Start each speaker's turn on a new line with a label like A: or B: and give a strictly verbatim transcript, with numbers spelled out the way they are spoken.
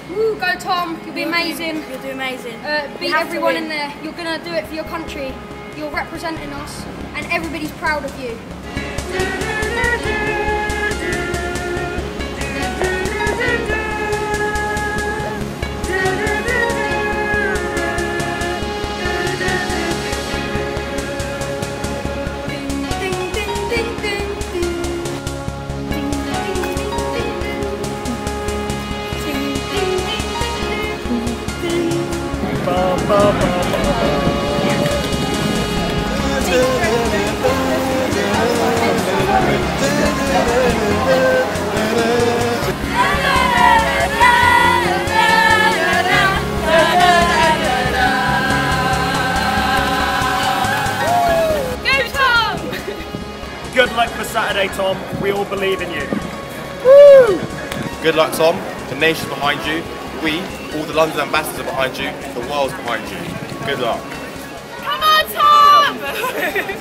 A: Woo, go Tom, you'll be
B: You'll
A: amazing.
B: Do, you'll do amazing.
A: Uh, beat everyone in there. You're going to do it for your country. You're representing us and everybody's proud of you.
C: Good luck for Saturday, Tom. We all believe in you.
D: Woo! Good luck, Tom. The nation's behind you. We, all the London ambassadors, are behind you. The world's behind you. Good luck.
B: Come on, Tom!